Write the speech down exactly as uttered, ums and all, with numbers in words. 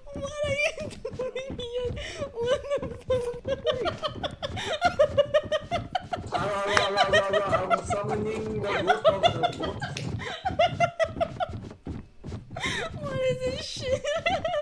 What are you doing here? What the fuck? I'm summoning the ghost of the boat. What is this shit?